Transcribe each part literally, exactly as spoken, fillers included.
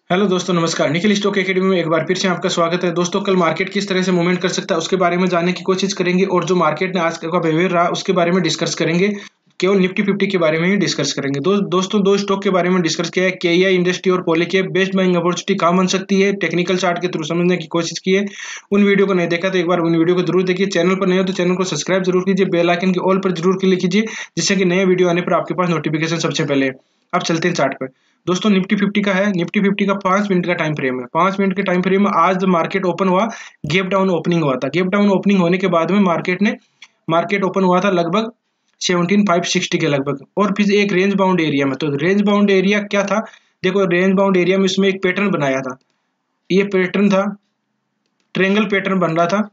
Hello दोस्तों, नमस्कार। Nikhil stock academy में एक बार फिर से आपका स्वागत है। दोस्तों, कल मार्केट किस तरह से मूवमेंट कर सकता है उसके बारे में जानने की कोशिश करेंगे और जो मार्केट ने आज का बिहेवियर रहा उसके बारे में डिस्कस करेंगे। केवल निफ्टी फिफ्टी के बारे में ही डिस्कस करेंगे। दो, दोस्तों दो स्टॉक के बारे में डिस्कस किया है, केईआई इंडस्ट्री और पॉलीकैब। बेस्ट बाइंग अपॉर्चुनिटी कहाँ बन सकती है, टेक्निकल चार्ट के थ्रू समझने की कोशिश की है। उन वीडियो को नहीं देखा तो एक बार उन वीडियो को जरूर देखिए। चैनल पर नए हो तो चैनल को सब्सक्राइब जरूर कीजिए, बेल आइकन की ऑल पर जरूर क्लिक कीजिए, जिससे कि नए वीडियो आने पर आपके पास नोटिफिकेशन सबसे पहले। अब चलते हैं चार्ट पर। दोस्तों, निफ्टी फिफ्टी का है। निफ्टी फिफ्टी का पांच मिनट का टाइम फ्रेम है। पांच मिनट के टाइम फ्रेम में आज मार्केट ओपन हुआ, गैप डाउन ओपनिंग हुआ था। गैप डाउन ओपनिंग होने के बाद में मार्केट ने मार्केट ओपन हुआ था लगभग सेवनटीन फाइव सिक्सटी के लगभग, और फिर एक रेंज बाउंड एरिया में। तो रेंज बाउंड एरिया क्या था? देखो, रेंज बाउंड एरिया में इसमें एक पैटर्न बनाया था। ये पैटर्न था, ट्रायंगल पैटर्न बन रहा था।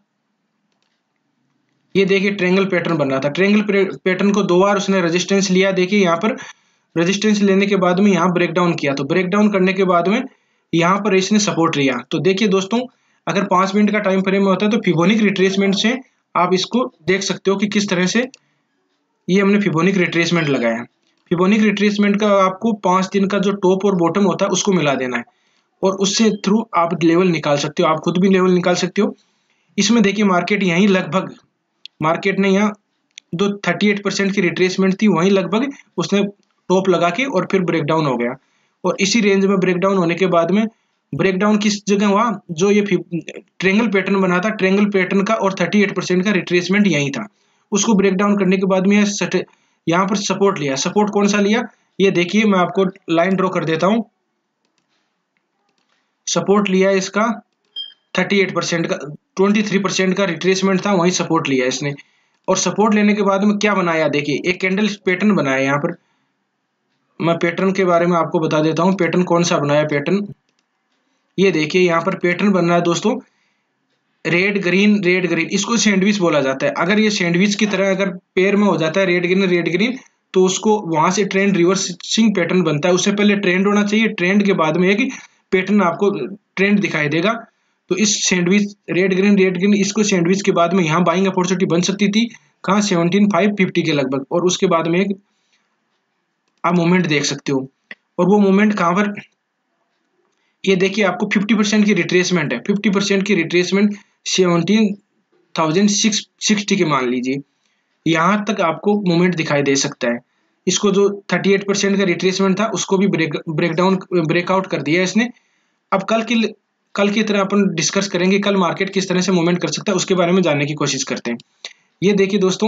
ये देखिए, ट्रायंगल पैटर्न बन रहा था। ट्रायंगल पैटर्न को दो बार उसने रेजिस्टेंस लिया। देखिए यहाँ पर रेजिस्टेंस लेने के बाद में यहाँ ब्रेकडाउन किया। तो ब्रेकडाउन करने के बाद में यहाँ पर इसने सपोर्ट लिया। तो देखिए दोस्तों, अगर पांच मिनट का टाइम फ्रेम में होता है तो फिबोनिक रिट्रेसमेंट से आप इसको देख सकते हो कि किस तरह से ये हमने फिबोनिक रिट्रेसमेंट लगाया है। फिबोनिक रिट्रेसमेंट का आपको पांच दिन का जो टॉप और बॉटम होता है उसको मिला देना है, और उससे थ्रू आप लेवल निकाल सकते हो। आप खुद भी लेवल निकाल सकते हो। इसमें देखिए, मार्केट यहीं लगभग मार्केट ने यहाँ जो अड़तीस परसेंट की रिट्रेसमेंट थी वहीं लगभग उसने टॉप लगा के और फिर ब्रेकडाउन हो गया। और इसी रेंज में ब्रेकडाउन होने के बाद में ब्रेकडाउन किस जगह हुआ? जो ये ट्रायंगल पैटर्न बना था, ट्रायंगल पैटर्न का और अड़तीस परसेंट का रिट्रेसमेंट यही था। उसको ब्रेकडाउन करने के बाद में यहाँ पर सपोर्ट लिया। सपोर्ट कौन सा लिया? ये देखिए, मैं आपको लाइन ड्रॉ कर देता हूं। सपोर्ट लिया इसका अड़तीस परसेंट का, तेईस परसेंट का रिट्रेसमेंट था, वहीं सपोर्ट लिया इसने। और सपोर्ट लेने के बाद में क्या बनाया? देखिए, एक कैंडल पैटर्न बनाया। यहाँ पर मैं पैटर्न के बारे में आपको बता देता हूं। पैटर्न कौन सा बनाया? पैटर्न ये देखिए, यहाँ पर पैटर्न बन रहा है दोस्तों, रेड ग्रीन रेड ग्रीन। इसको सैंडविच बोला जाता है। अगर ये सैंडविच की तरह अगर पेयर में हो जाता है रेड ग्रीन रेड ग्रीन, तो उसको वहां से ट्रेंड रिवर्सिंग पैटर्न बनता है। उससे पहले ट्रेंड होना चाहिए, ट्रेंड के बाद में एक पैटर्न आपको ट्रेंड दिखाई देगा। तो इस sandwich red green red green, इसको सैंडविच के बाद में यहाँ बाइंग अपॉर्चुनिटी बन सकती थी। कहाँ? सेवनटीन फाइव फिफ्टी के लगभग। और उसके बाद में एक आप मूवमेंट देख सकते हो। और वो मूवमेंट कहां पर? ये देखिए, आपको पचास परसेंट की रिट्रेसमेंट है। पचास परसेंट की retracement seventeen thousand six sixty के मान लीजिए, यहां तक आपको मूवमेंट दिखाई दे सकता है। इसको जो अड़तीस परसेंट का रिट्रेसमेंट था उसको भी ब्रेक ब्रेकडाउन ब्रेकआउट कर दिया इसने। अब कल की कल की तरह अपन डिस्कस करेंगे, कल मार्केट किस तरह से मूवमेंट कर सकता है उसके बारे में जानने की कोशिश करते हैं। ये देखिए दोस्तों,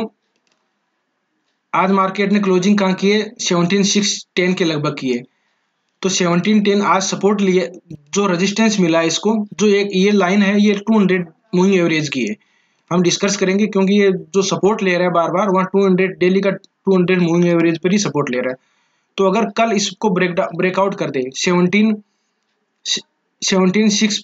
आज मार्केट ने क्लोजिंग कहाँ की है? सेवनटीन सिक्स टेन के लगभग की है। तो सेवनटीन टेन आज सपोर्ट लिए, जो रेजिस्टेंस मिला है इसको, जो एक ये लाइन है ये टू हंड्रेड मूविंग एवरेज की है। हम डिस्कस करेंगे, क्योंकि ये जो सपोर्ट ले रहा है बार बार, वहाँ टू हंड्रेड डेली का टू हंड्रेड मूविंग एवरेज पर ही सपोर्ट ले रहा है। तो अगर कल इसको ब्रेक ब्रेकआउट कर दे seventeen seventeen six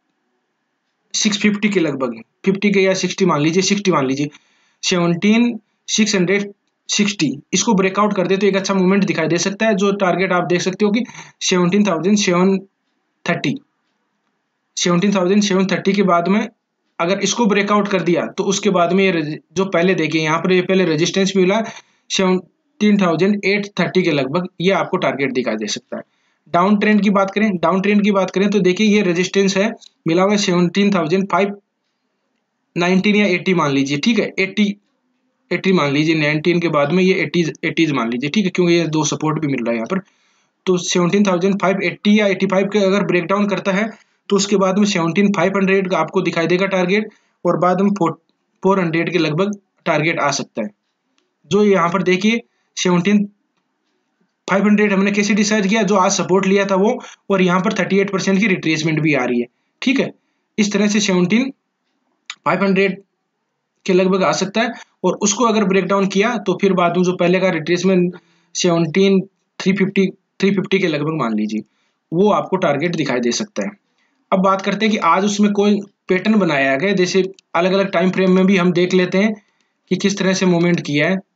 six fifty के लगभग, फिफ्टी के या सिक्सटी मान लीजिए, सिक्सटी मान लीजिए, सेवनटीन सिक्स हंड्रेड सिक्सटी, इसको ब्रेकआउट कर दे तो एक अच्छा मूवमेंट दिखाई दे सकता है। जो टारगेट आप देख सकते हो कि seventeen thousand seven thirty, seventeen thousand seven thirty के बाद में अगर इसको ब्रेकआउट कर दिया तो उसके बाद में ये जो पहले देखिए यहाँ पर ये पहले रेजिस्टेंस मिला सेवनटीन थाउजेंड एट थर्टी के लगभग, ये आपको टारगेट दिखाई दे सकता है। डाउन ट्रेंड की बात करें डाउन ट्रेंड की बात करें तो देखिए, ये रेजिस्टेंस है मिला हुआ सेवनटीन थाउजेंड फाइव नाइनटीन या एटी मान लीजिए, ठीक है, एटी एटी मान लीजिए, नाइनटीन के बाद में ये एटीज एटीज मान लीजिए, ठीक है, क्योंकि ये दो सपोर्ट भी मिल रहा है यहाँ पर। तो सेवनटीन थाउजेंड फाइव एटी या एटी फाइव के अगर ब्रेकडाउन करता है तो उसके बाद में सेवनटीन फाइव हंड्रेड का आपको दिखाई देगा टारगेट, और बाद में फोर हंड्रेड के लगभग टारगेट आ सकता है। जो यहाँ पर देखिए, सेवनटीन फाइव हंड्रेड हमने कैसे डिसाइड किया? जो आज सपोर्ट लिया था वो, और यहाँ पर अड़तीस परसेंट की रिट्रेसमेंट भी आ रही है, ठीक है। इस तरह से सेवनटीन फाइव हंड्रेड के लगभग आ सकता है, और उसको अगर ब्रेकडाउन किया तो फिर बाद में जो पहले का retracement seventeen three fifty three fifty के लगभग मान लीजिए, वो आपको टारगेट दिखाई दे सकता है। अब बात करते हैं कि आज उसमें कोई पैटर्न बनाया गया, जैसे अलग अलग टाइम फ्रेम में भी हम देख लेते हैं कि किस तरह से मूवमेंट किया है।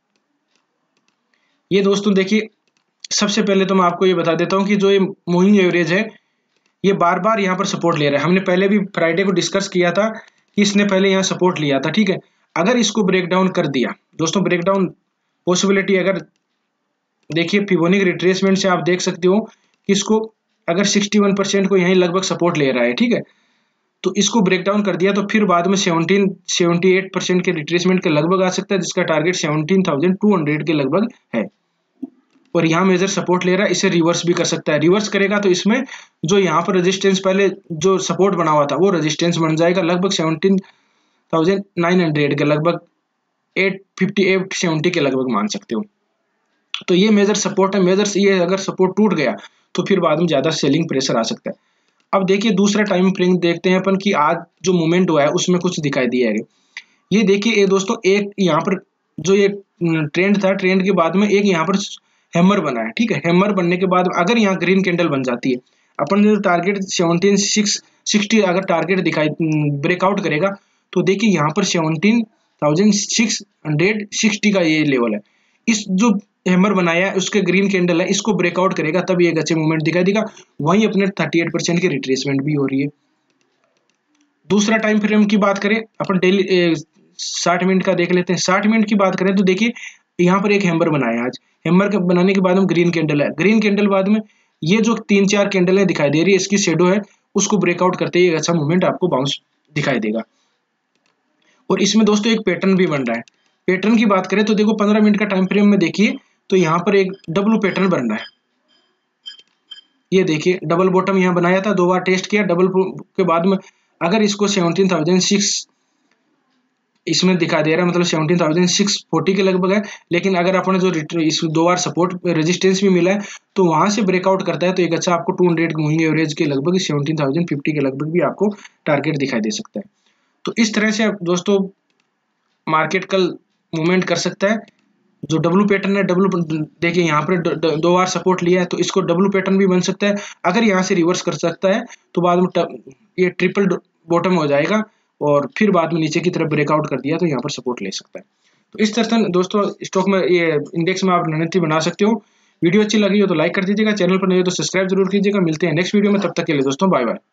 ये दोस्तों देखिए, सबसे पहले तो मैं आपको ये बता देता हूँ कि जो ये मूविंग एवरेज है ये बार बार यहाँ पर सपोर्ट ले रहा है। हमने पहले भी फ्राइडे को डिस्कस किया था कि इसने पहले यहाँ सपोर्ट लिया था, ठीक है। अगर इसको ब्रेकडाउन कर दिया दोस्तों, ब्रेकडाउन पॉसिबिलिटी अगर देखिए फिबोनिक रिट्रेसमेंट से आप देख सकते हो कि इसको अगर सिक्सटी वन परसेंट को यहीं लगभग सपोर्ट ले रहा है, ठीक है, तो इसको ब्रेक डाउन कर दिया तो फिर बाद में सेवनटीन सेवेंटी एट परसेंट के रिट्रेसमेंट के लगभग आ सकता है, जिसका target seventeen thousand two hundred के लगभग है। और यहाँ मेजर सपोर्ट ले रहा है, इसे रिवर्स भी कर सकता है। रिवर्स करेगा तो इसमें जो यहाँ पर रेजिस्टेंस पहले जो सपोर्ट बना हुआ था वो रेजिस्टेंस बन जाएगा लगभग सेवनटीन थाउजेंड नाइन हंड्रेड के लगभग एट फिफ्टी एट सेवेंटी के लगभग मान सकते हो। तो ये मेजर सपोर्ट है। मेजर ये अगर सपोर्ट टूट गया तो फिर बाद में ज्यादा सेलिंग प्रेशर आ सकता है। अब देखिए दूसरा टाइम फ्रेम देखते हैं अपन कि आज जो मूवमेंट हुआ है उसमें कुछ दिखाई दिया है। ये देखिए ये दोस्तों, एक यहाँ पर जो ये ट्रेंड था, ट्रेंड के बाद में एक यहाँ पर हैमर बना है, ठीक है। हैमर बनने के बाद अगर यहाँ ग्रीन कैंडल बन जाती है, अपन जो टारगेट सेवनटीन सिक्स सिक्सटी अगर टारगेट दिखाई ब्रेकआउट करेगा तो देखिए यहाँ पर seventeen thousand six hundred sixty का ये लेवल है। इस जो हैमर बनाया है उसके ग्रीन कैंडल है, इसको ब्रेकआउट करेगा तब ये एक अच्छे मूवमेंट दिखाई देगा। वहीं अपने थर्टी एट परसेंट की रिट्रेसमेंट भी हो रही है। दूसरा टाइम फ्रेम की बात करें अपन, डेली साठ मिनट का देख लेते हैं। साठ मिनट की बात करें तो देखिए यहाँ पर एक हैमर बनाया है आज। हैमर बनाने के बाद में ग्रीन कैंडल है, ग्रीन कैंडल बाद में ये जो तीन चार कैंडल है दिखाई दे रही है, इसकी शेडो है, उसको ब्रेकआउट करते ही अच्छा मूवमेंट आपको बाउंस दिखाई देगा। और इसमें दोस्तों एक पैटर्न भी बन रहा है। पैटर्न की बात करें तो देखो पंद्रह मिनट का टाइम फ्रेम में देखिए तो यहाँ पर एक डब्लू पैटर्न बन रहा है। ये देखिए डबल बॉटम यहाँ बनाया था, दो बार टेस्ट किया, डबल के बाद में अगर इसको सेवनटीन थाउजेंड सिक्स इसमें दिखा दे रहा है, मतलब सेवनटीन थाउजेंड सिक्स फोर्टी के लगभग है। लेकिन अगर अपन जो इस दो बार सपोर्ट रेजिस्टेंस भी मिला है तो वहां से ब्रेकआउट करता है तो एक अच्छा आपको टू हंड्रेड मूविंग एवरेज के लगभग सेवनटीन थाउजेंड फिफ्टी के लगभग भी आपको टारगेट दिखाई दे सकता है। तो इस तरह से दोस्तों मार्केट कल मूवमेंट कर सकता है। जो डब्लू पैटर्न है, डब्लू देखिए यहाँ पर दो बार सपोर्ट लिया है तो इसको डब्लू पैटर्न भी बन सकता है। अगर यहाँ से रिवर्स कर सकता है तो बाद में ये ट्रिपल बॉटम हो जाएगा और फिर बाद में नीचे की तरफ ब्रेकआउट कर दिया तो यहाँ पर सपोर्ट ले सकता है। तो इस तरह से दोस्तों स्टॉक में ये इंडेक्स में आप रणनीति बना सकते हो। वीडियो अच्छी लगी हो तो लाइक कर दीजिएगा, चैनल पर नहीं हो तो सब्सक्राइब जरूर कीजिएगा। मिलते हैं नेक्स्ट वीडियो में, तब तक के लिए दोस्तों बाय बाय।